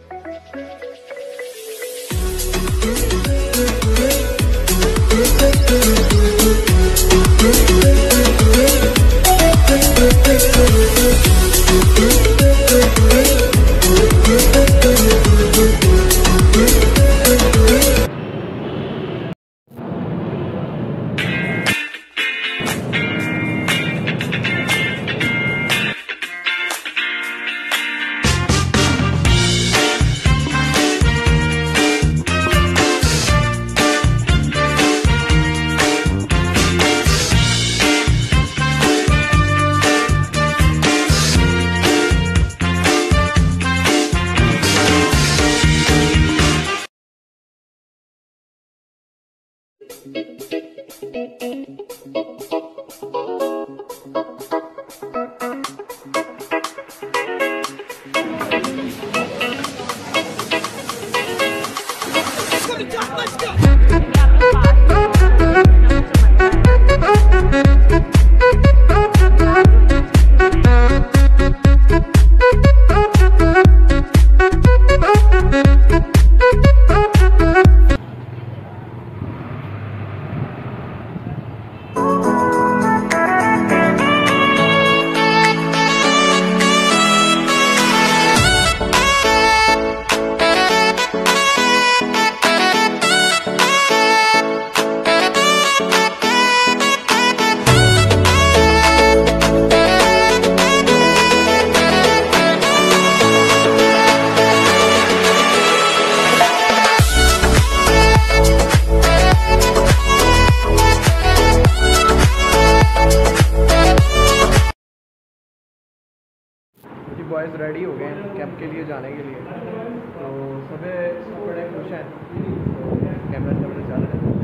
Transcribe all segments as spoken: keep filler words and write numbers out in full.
Boys ready हो गए हैं कैंप के लिए जाने के लिए, तो सभी सब बड़े खुश हैं। तो कैमरा कैमरा चल रहा है।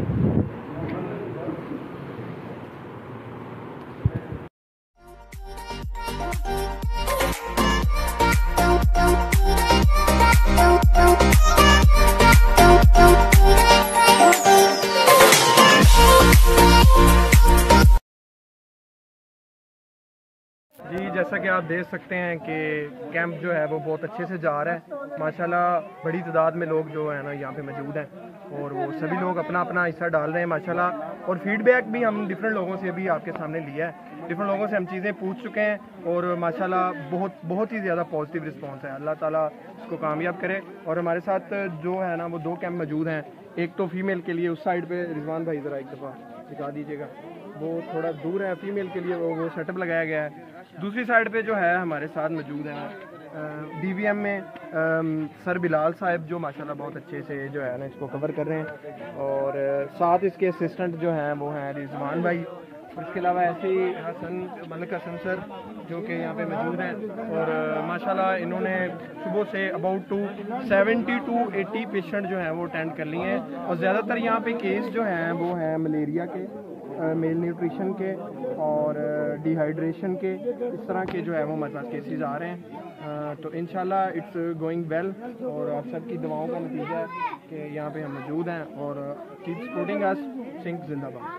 जी जैसा कि आप देख सकते हैं कि कैंप जो है वो बहुत अच्छे से जा रहा है माशाल्लाह। बड़ी तादाद में लोग जो है ना यहाँ पे मौजूद हैं और वो सभी लोग अपना अपना हिस्सा डाल रहे हैं माशाल्लाह। और फीडबैक भी हम डिफरेंट लोगों से अभी आपके सामने लिया है। डिफरेंट लोगों से हम चीज़ें पूछ चुके हैं और माशाल्लाह बहुत बहुत ही ज़्यादा पॉजिटिव रिस्पॉन्स है। अल्लाह ताला इसको कामयाब करे। और हमारे साथ जो है ना वो दो कैंप मौजूद हैं। एक तो फीमेल के लिए उस साइड पर रिजवान भाई ज़रा एक दफ़ा दिखा दीजिएगा, वो थोड़ा दूर है। फीमेल के लिए वो वो सेटअप लगाया गया है। दूसरी साइड पे जो है हमारे साथ मौजूद हैं डीवीएम में आ, सर बिलाल साहब जो माशाल्लाह बहुत अच्छे से जो है ना इसको कवर कर रहे हैं। और साथ इसके असिस्टेंट जो हैं वो हैं रिजवान भाई। और इसके अलावा ऐसे ही हसन मलिक हसन सर जो कि यहाँ पे मौजूद हैं। और माशाल्लाह इन्होंने सुबह से about two seventy two eighty patient जो हैं वो अटेंड कर लिए हैं। और ज़्यादातर यहाँ पे केस जो हैं वो हैं मलेरिया के, मेल न्यूट्रिशन के और डिहाइड्रेशन के, इस तरह के जो है वो हमारे पास केसेस आ रहे हैं। तो इंशाल्लाह इट्स गोइंग वेल। और आप सबकी दुआओं का नतीजा है कि यहाँ पे हम मौजूद हैं। और कीप सपोर्टिंग अस। सिंह जिंदाबाद।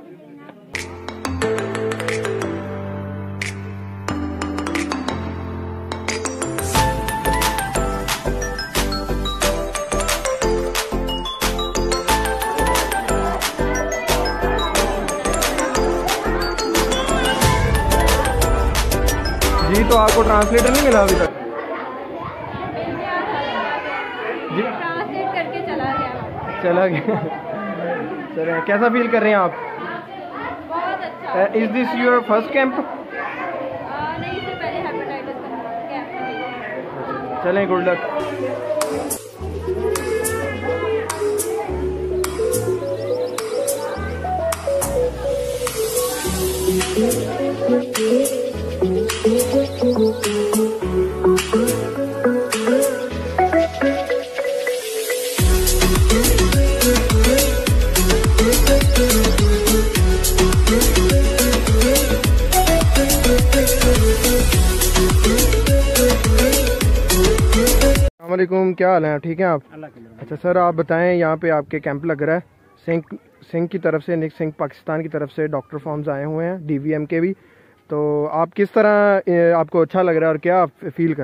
जी तो आपको ट्रांसलेटर नहीं मिला अभी तक? जी ट्रांसलेट करके चला गया चला गया चले, कैसा फील कर रहे हैं आप? बहुत अच्छा। Is this your first camp? नहीं, इससे पहले हेपेटाइटिस का कैंप। चलें, गुड लक। अस्सलामुअलैकुम, क्या हाल है? आप ठीक हैं आप? अच्छा सर, आप बताएं यहाँ पे आपके कैंप लग रहा है सिंह सिंह की तरफ से, निक सिंह पाकिस्तान की तरफ से डॉक्टर फॉर्म्स आए हुए हैं, डीवीएम के भी। तो आप किस तरह आपको अच्छा लग रहा है और क्या आप फील कर रहे हैं?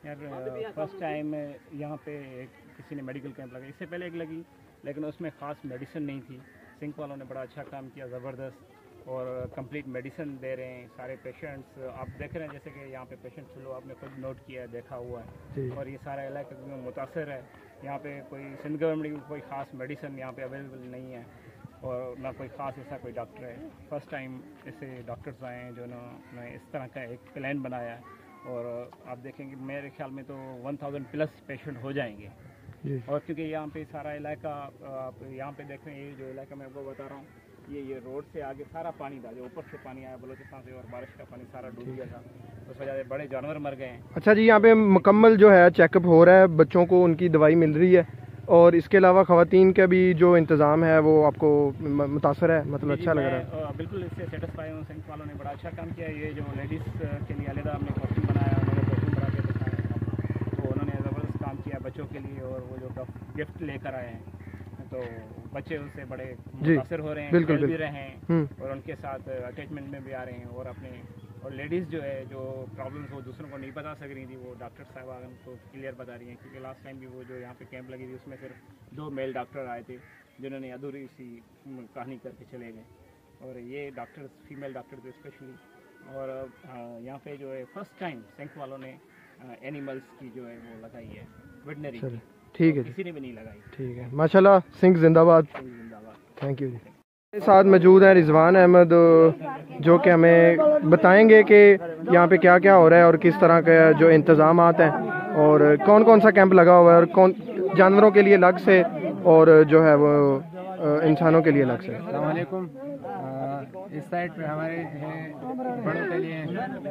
यार फर्स्ट टाइम यहाँ पे एक किसी ने मेडिकल कैंप लगाया, इससे पहले एक लगी लेकिन उसमें ख़ास मेडिसिन नहीं थी। सिंक वालों ने बड़ा अच्छा काम किया, ज़बरदस्त, और कंप्लीट मेडिसिन दे रहे हैं सारे पेशेंट्स। आप देख रहे हैं जैसे कि यहाँ पे पेशेंट्स लो आपने खुद नोट किया है, देखा हुआ है, और ये सारा इलाका मुतासर है। यहाँ पे कोई सिंध गवर्नमेंट की कोई ख़ास मेडिसिन यहाँ पे अवेलेबल नहीं है और ना कोई ख़ास ऐसा कोई डॉक्टर है। फर्स्ट टाइम ऐसे डॉक्टर्स आए हैं जो उन्होंने इस तरह का एक प्लान बनाया है, और आप देखेंगे मेरे ख्याल में तो वन थाउजेंड प्लस पेशेंट हो जाएंगे। और क्योंकि यहाँ पे सारा इलाका आप यहाँ पे देख रहे हैं, ये जो इलाका मैं आपको बता रहा हूँ, ये ये रोड से आगे सारा पानी था, जो ऊपर से पानी आया बलोचिस्तान से, और बारिश का पानी सारा डूब गया था, उस वजह से बड़े जानवर मर गए हैं। अच्छा जी, यहाँ पे मुकम्मल जो है चेकअप हो रहा है, बच्चों को उनकी दवाई मिल रही है, और इसके अलावा ख़वातीन का भी जो इंतज़ाम है वो आपको मुतासर है, मतलब अच्छा लग रहा है? बिल्कुल इससे सेटिस्फाई हूँ। सिंह वालों ने बड़ा अच्छा काम किया। ये जो लेडीज़ के लिए अलग हमने कॉस्ट्यूम बनाया, उन्होंने कॉस्ट्यूम बना के दिखाया, तो उन्होंने ज़बरदस्त काम किया बच्चों के लिए, और वो जो गिफ्ट लेकर आए हैं तो बच्चे उससे बड़े मुतासर हो रहे हैं, बिल्कुल खेल भी रहे हैं और उनके साथ अटैचमेंट में भी आ रहे हैं। और अपने और लेडीज़ जो है जो प्रॉब्लम्स वो दूसरों को नहीं बता सक रही थी, वो डॉक्टर साहब उनको क्लियर बता रही हैं। क्योंकि लास्ट टाइम भी वो जो यहाँ पे कैंप लगी थी उसमें सिर्फ दो मेल डॉक्टर आए थे जिन्होंने अधूरी सी कहानी करके चले गए, और ये डॉक्टर्स फीमेल डॉक्टर थे स्पेशली। और यहाँ पे जो है फर्स्ट टाइम सिंक वालों ने एनिमल्स की जो है वो लगाई है वेटनरी, ठीक है, किसी ने भी नहीं लगाई। ठीक है, माशाल्लाह, सिंह जिंदाबाद, जिंदाबाद। थैंक यू जी। मेरे साथ मौजूद है रिजवान अहमद, जो कि हमें बताएंगे कि यहाँ पे क्या क्या हो रहा है और किस तरह के जो इंतज़ामात हैं, और कौन कौन सा कैंप लगा हुआ है, और कौन जानवरों के लिए अलग से और जो है वो इंसानों के लिए अलग से। अस्सलाम वालेकुम। इस साइड पे हमारे हैं बड़ों के लिए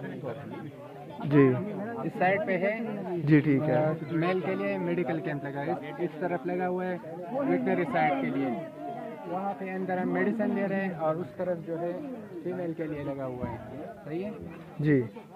जी, इस साइड पे है जी, ठीक है, मेल के लिए मेडिकल कैंप लगा है, इस, इस तरफ लगा हुआ है वेटनरी साइड के लिए, वहाँ पे अंदर हम मेडिसिन ले रहे हैं, और उस तरफ जो है फीमेल के लिए लगा हुआ है। सही है जी।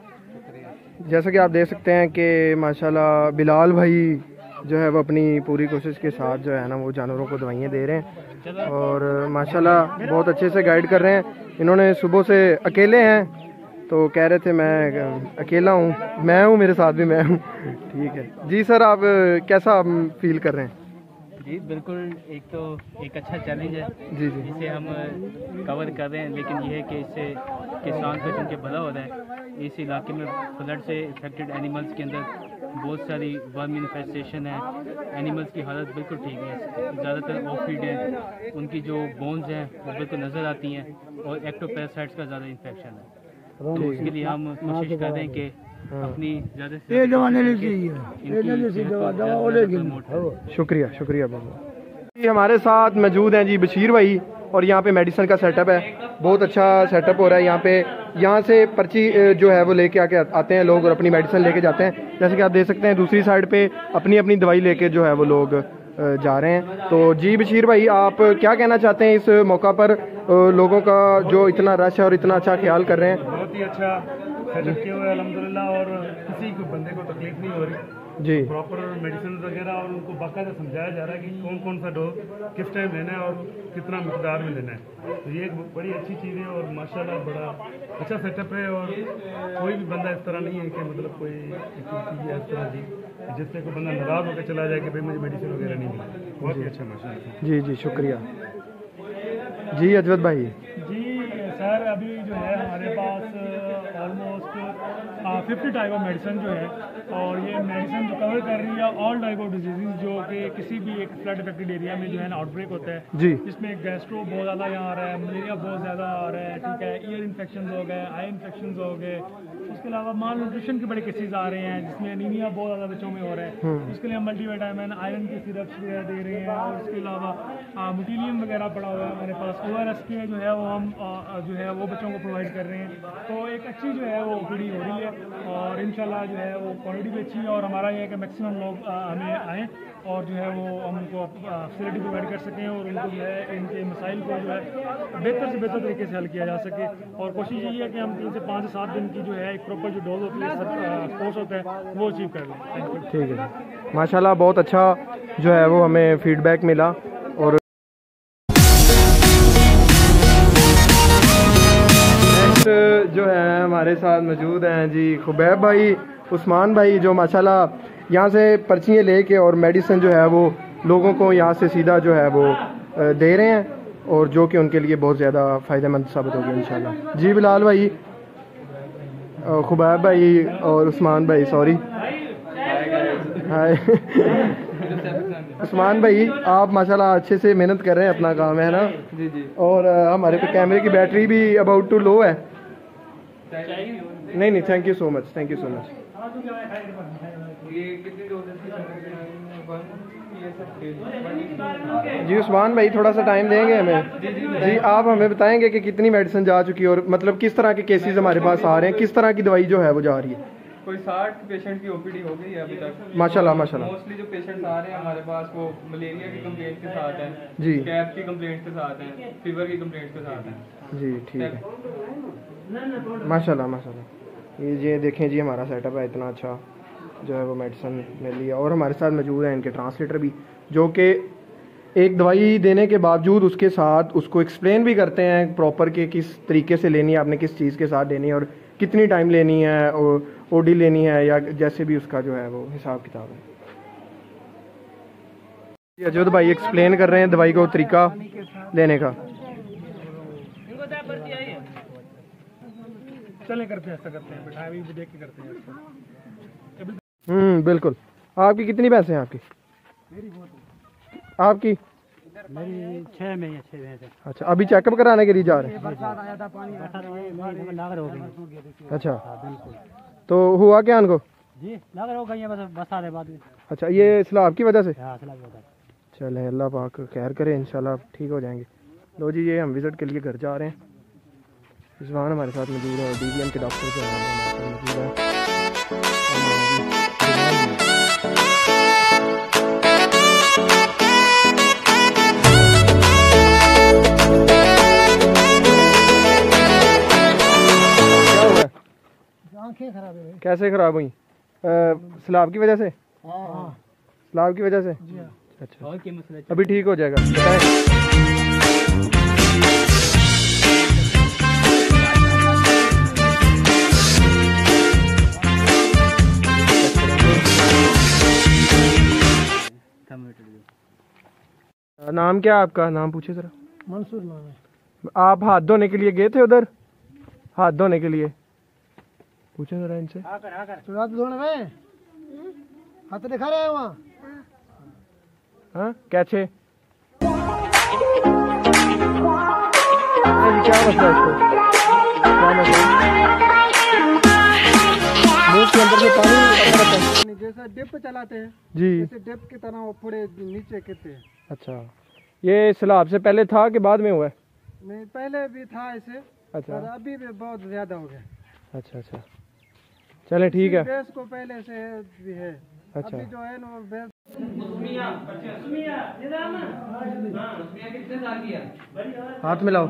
जैसा कि आप देख सकते हैं कि माशाल्लाह बिलाल भाई जो है वो अपनी पूरी कोशिश के साथ जो है ना वो जानवरों को दवाइयाँ दे रहे हैं, और माशाल्लाह बहुत अच्छे से गाइड कर रहे हैं। इन्होंने सुबह से अकेले हैं, तो कह रहे थे मैं अकेला हूँ, मैं हूँ, मेरे साथ भी मैं हूँ। ठीक है जी सर, आप कैसा फील कर रहे हैं? जी बिल्कुल, एक तो एक अच्छा चैलेंज है जी जी, जिसे हम कवर कर रहे हैं, लेकिन ये है कि इससे किसान को जिनके भला हो रहा है। इस इलाके में फ्लड से इफेक्टेड एनिमल्स के अंदर बहुत सारी वर्म इन्फेस्टेशन है, एनिमल्स की हालत बिल्कुल ठीक है, ज़्यादातर ऑफीड है, उनकी जो बोन्स हैं वो बिल्कुल नज़र आती हैं, और एक्टोपैरासाइट्स का ज़्यादा इन्फेक्शन है। तो उसके लिए हम कोशिश कर रहे हैं कि अपनी ज़्यादा से शुक्रिया शुक्रिया बहुत। जी हमारे साथ मौजूद हैं जी बशीर भाई, और यहाँ पे मेडिसिन का सेटअप है, बहुत अच्छा सेटअप हो रहा है यहाँ पे। यहाँ से पर्ची जो है वो लेके आके आते हैं लोग और अपनी मेडिसिन लेके जाते हैं। जैसे कि आप देख सकते हैं दूसरी साइड पे अपनी अपनी दवाई लेके जो है वो लोग जा रहे हैं। तो जी बशीर भाई, आप क्या कहना चाहते हैं इस मौका पर, लोगों का जो इतना रश है और इतना अच्छा ख्याल कर रहे हैं? बहुत ही अच्छा सेटअप किया हुआ है अल्हम्दुलिल्लाह, और किसी को बंदे को तकलीफ नहीं हो रही जी, प्रॉपर मेडिसिन वगैरह, और उनको बाकायदा समझाया जा रहा है कि कौन कौन सा डोज किस टाइम लेना है और कितना मकदार में लेना है। तो ये एक बड़ी अच्छी चीज़ है, और माशाल्लाह बड़ा अच्छा सेटअप है, और कोई भी बंदा इस तरह नहीं है कि मतलब कोई चीज़ है इस तरह की जिससे कोई बंदा नाराज़ होकर चला जाए कि भाई मुझे मेडिसिन वगैरह नहीं मिली। बहुत ही अच्छा माशाल्लाह। जी जी शुक्रिया जी। अजवत भाई जी सर, अभी जो है हमारे पास almost fifty type of medicine जो है, और ये मेडिसिन जो कवर कर रही है ऑल टाइप ऑफ डिजीज़ जो कि किसी भी एक फ्लड इफेक्टेड एरिया में जो है ना आउटब्रेक होता है जी, जिसमें गैस्ट्रो बहुत ज़्यादा यहाँ आ रहा है, मलेरिया बहुत ज़्यादा आ रहा है, ठीक है, ईयर इन्फेक्शन हो गए, आई इन्फेक्शन हो गए, उसके अलावा माल न्यूट्रिशन के बड़े केसेज आ रहे हैं जिसमें एनीमिया बहुत ज़्यादा बच्चों में हो रहा है। उसके लिए हम मल्टीविटामिन आयरन के सिरप्स वगैरह दे रहे हैं, और उसके अलावा मुटीलियम वगैरह पड़ा हुआ है हमारे पास, ओ आर एस के जो है वो हम आ, जो है वो बच्चों को प्रोवाइड कर रहे हैं। तो एक अच्छी जो है वो ओपीडी हो रही है, और इंशाल्लाह जो है वो क्वालिटी भी अच्छी है, और हमारा ये है कि मैक्सिमम लोग आ, हमें आएँ और जो है वो हम उनको फैसिलिटी प्रोवाइड कर सकें, और उनको जो है इनके मसाइल को जो है बेहतर से बेहतर तरीके से हल किया जा सके। और कोशिश यही है कि हम तीन से पाँच से सात दिन की जो है एक प्रॉपर जो डोज होती है कोर्स होता है वो अचीव कर लें। Thank you. ठीक है, माशाल्लाह बहुत अच्छा जो है वो हमें फीडबैक मिला। और नेक्स्ट जो है हमारे साथ मौजूद हैं जी खुबैब भाई, उस्मान भाई जो माशाल्लाह यहाँ से पर्चियाँ लेके और मेडिसिन जो है वो लोगों को यहाँ से सीधा जो है वो दे रहे हैं, और जो कि उनके लिए बहुत ज़्यादा फ़ायदेमंद साबित होगी इंशाल्लाह। जी बिलाल भाई, खुबैब भाई और उस्मान भाई, सॉरी हाय उस्मान भाई आप माशाल्लाह अच्छे से मेहनत कर रहे हैं, अपना काम है ना। जी जी। और आ, हमारे पे कैमरे की बैटरी भी अबाउट टू लो है। नहीं नहीं, thank you so much, thank you so much. जी उस्मान भाई थोड़ा सा टाइम देंगे हमें? जी आप हमें बताएंगे कि कितनी मेडिसिन जा चुकी है और मतलब किस तरह के केसेस हमारे पास आ रहे हैं, किस तरह की दवाई जो है वो जा रही है? कोई साठ पेशेंट की ओपीडी हो गई है अभी तक माशाल्लाह माशाल्लाह। मोस्टली जो पेशेंट्स आ रहे हैं हमारे पास वो मलेरिया की कंप्लेंट के साथ हैं, जी कैप की कंप्लेंट के साथ हैं, फीवर की कंप्लेंट के साथ हैं। जी ठीक है, माशाल्लाह माशाल्लाह। ये ये देखें जी हमारा सेटअप है इतना अच्छा जो है वो मेडिसिन मिल रही है, और हमारे साथ मौजूद हैं इनके ट्रांसलेटर भी, जो कि एक दवाई देने के बावजूद उसके साथ उसको एक्सप्लेन भी करते हैं प्रॉपर कि किस तरीके से लेनी है, आपने किस चीज़ के साथ लेनी है और कितनी टाइम लेनी है, और ओडी लेनी है या जैसे भी उसका जो है वो हिसाब किताब है। अजोद भाई एक्सप्लेन कर रहे हैं दवाई को तरीका लेने का। चले करते हैं, ऐसा करते हैं, बिठाए भी देख के करते हैं ऐसा। हम्म बिल्कुल। आपकी कितनी पैसे हैं आपकी? मेरी बहुत आपकी मेरी छः में छः में। अच्छा, अभी चेकअप कराने के लिए जा रहे हैं? बरसात आया था, पानी लागत हो गई। अच्छा बिल्कुल। तो हुआ क्या उनको? जी लागत हो गई है, बस बरसात है बाद में। अच्छा, ये सैलाब की वजह से? हाँ सैलाब की वजह से। चले अल्लाह पाक खैर करे, इंशाल्लाह ठीक हो जाएंगे। लो जी ये हम विज़िट के लिए घर जा रहे हैं। रिजवान हमारे साथ मौजूद है और डी वी एम के डॉक्टर जो हैं हमारे साथ मौजूद है। आंखें खराब है। कैसे खराब हुई? सैलाब की वजह से? हाँ सैलाब की वजह से? जी हाँ। अच्छा, और क्या मसला? अभी ठीक हो जाएगा। नाम क्या आपका? नाम पूछे जरा। मंसूर नाम है। आप हाथ धोने के लिए गए थे उधर? हाथ धोने के लिए पूछे जरा इनसे। हाथ धोने में हाथ दिखा रहे हैं वहाँ। हाँ कैसे? क्या मसला है इसको? क्या मसला? मुंह के अंदर से पानी जैसा डिप चलाते हैं जी, जैसे डिप की तरह वो पूरे नीचे गिरते हैं। अच्छा, ये सैलाब से पहले था कि बाद में हुआ है? नहीं पहले भी था ऐसे, अच्छा, पर अभी भी बहुत ज्यादा हो गया। अच्छा अच्छा, चले ठीक है। बेस को पहले से भी है। अच्छा, अभी जो है ना वो बेस। हाथ मिलाओ।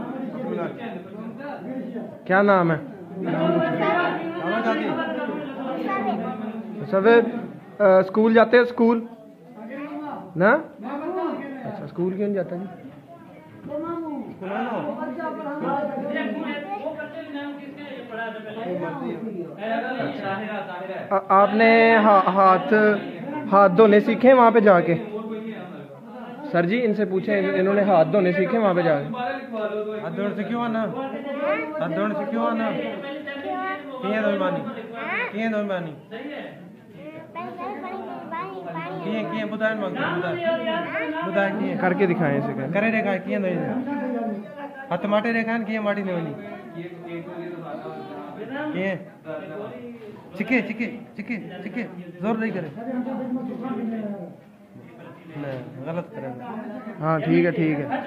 क्या नाम है? अच्छा, वे अ, स्कूल जाते हैं? स्कूल ना? अच्छा, स्कूल क्यों नहीं जाता जी? आ, आपने हा, हाथ हाथ धोने सीखे वहाँ पे जाके? सर जी इनसे पूछे, इन्होंने हाथ धोने सीखे वहाँ पे जाके? हाथ धोने से क्यों आना? हाथ धोने से क्यों आना? किए धोई मानी? किए धोई मानी? किए किए बुधान मांगते बुधान बुधान किए करके दिखाएं इसे। कर करे रेखा किए धोई हाथ माटे रेखा किए माटी नहीं होनी किए चिके चिके चिके चिके जोर नहीं करे नहीं गलत करेंगे। हाँ ठीक है ठीक है।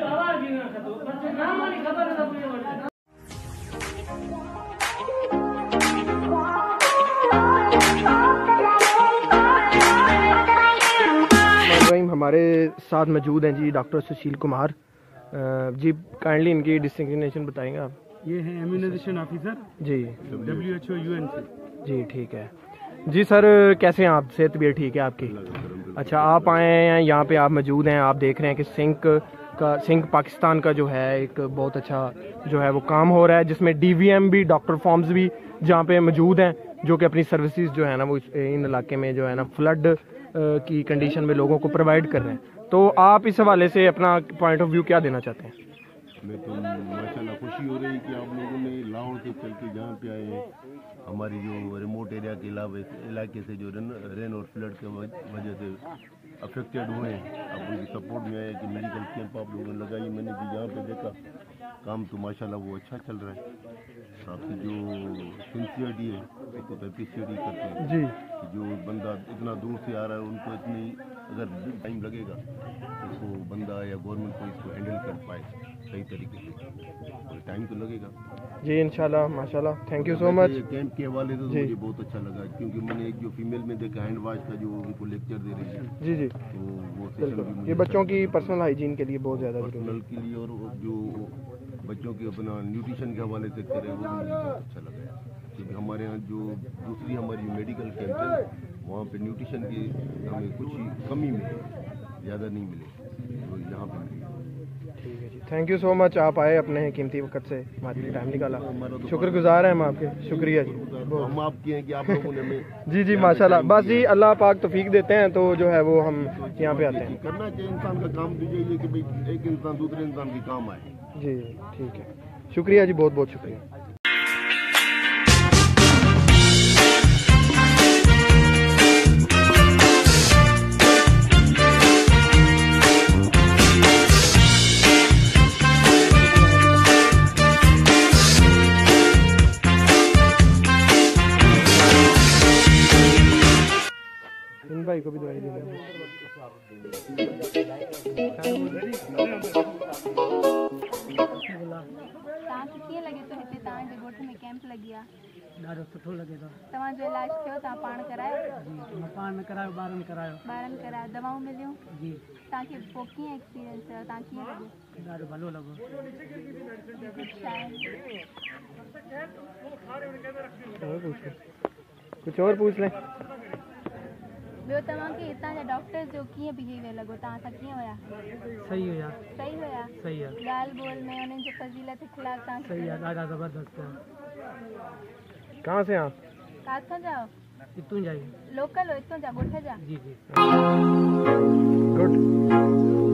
हमारे साथ मौजूद हैं जी डॉक्टर सुशील कुमार। जी काइंडली इनकी डिस्टिंग्नेशन बताएंगे आप? ये है इम्यूनाइजेशन ऑफिसर जी, W H O U N C. जी ठीक है जी। सर कैसे हैं आप? सेहत तबीयत ठीक है आपकी? अच्छा, आप आए हैं यहाँ पे, आप मौजूद हैं, आप देख रहे हैं कि सिंक का सिंक पाकिस्तान का जो है एक बहुत अच्छा जो है वो काम हो रहा है, जिसमें डी वी एम भी, डॉक्टर फॉर्म्स भी जहाँ पे मौजूद हैं, जो कि अपनी सर्विसेज जो है ना वो इस- इन इलाके में जो है ना फ्लड की कंडीशन में लोगों को प्रोवाइड कर रहे हैं। तो आप इस हवाले से अपना पॉइंट ऑफ व्यू क्या देना चाहते हैं? मैं तो माशाल्लाह खुशी हो रही कि आप लोगों ने लाहौर से चल के जहाँ पे आए हैं, हमारी जो रिमोट एरिया के अलावा इलाके से जो रेन, रेन और फ्लड के वजह से अफेक्टेड हुए हैं, आप उनकी सपोर्ट में आए कि मेडिकल कैंप आप लोगों ने लगाई। मैंने भी यहाँ पे देखा काम तो माशाल्लाह वो अच्छा चल रहा है। आपकी जो सिंसियरिटी है उसको तो अप्रिशिएट ही करते हैं जी कि जो बंदा इतना दूर से आ रहा है उनको इतनी अगर टाइम लगेगा उसको बंदा या गवर्नमेंट को इसको हैंडल कर पाए सही तरीके से, टाइम तो लगेगा। जी इंशाल्लाह माशाल्लाह, thank you so much. Camp के हवाले से तो जी। मुझे बहुत अच्छा लगा क्योंकि मैंने एक जो फीमेल में देखा हैंड वॉश का जो उनको लेक्चर दे रही है, जी जी तो वो सेशन भी बिल्कुल, मुझे ये बच्चों की पर्सनल हाइजीन के लिए बहुत ज़्यादा जरूरी पर्सनल के लिए और जो बच्चों के अपना न्यूट्रिशन के हवाले से करे वो भी मुझे बहुत अच्छा लगा है। क्योंकि हमारे यहाँ जो दूसरी हमारी मेडिकल कैंप है वहाँ पे न्यूट्रिशन की हमें कुछ ही कमी मिले, ज़्यादा नहीं मिले, तो यहाँ पे मिली। ठीक है जी, थैंक यू सो मच। आप आए अपने कीमती वक्त से हमारे लिए टाइम निकाला, शुक्रगुजार हैं हम आपके, शुक्रिया जी। तो हम आपके हैं कि आप लोगों ने हमें जी जी माशाल्लाह, बस जी अल्लाह पाक तौफीक देते हैं तो जो है वो हम यहाँ पे आते हैं। करना चाहिए इंसान का काम तो यही है कि भाई एक इंसान दूसरे इंसान के काम आए। जी ठीक है, शुक्रिया जी, बहुत बहुत शुक्रिया। इन भाई को भी दवाई दे देंगे। तव्हांखे कीअं लॻे थो हिते तव्हांजे ॻोठ में कैंप लॻी आहे? ॾाढो सुठो लॻे थो। तव्हांजो इलाज थियो, तव्हां पाण करायो? जी मां पाण न करायो, ॿारनि करायो। ॿारनि करायो, दवाऊं मिलियूं? जी तव्हांखे पोइ कीअं एक्सपीरियंस रहियो, तव्हां कीअं लॻो? ॾाढो भलो लॻो। कुझु आहे? और पूछ लें, कुछ और पूछ लें। ॿियो तव्हांखे हितां जा डॉक्टर्स जो कीअं बिहेवियर लॻो, तव्हां सां कीअं हुया? सही हुया, सही हुया? सही आहे, ॻाल्हि ॿोल में उन्हनि जो फज़ीलत इख़लाक़ तव्हांखे? सही आहे, ॾाढा ज़बरदस्त आहे। कहाँ से आप? किथां जा हो? हितूं जा ई। लोकल हो, हितां जा ॻोठ जा? जी जी गुड।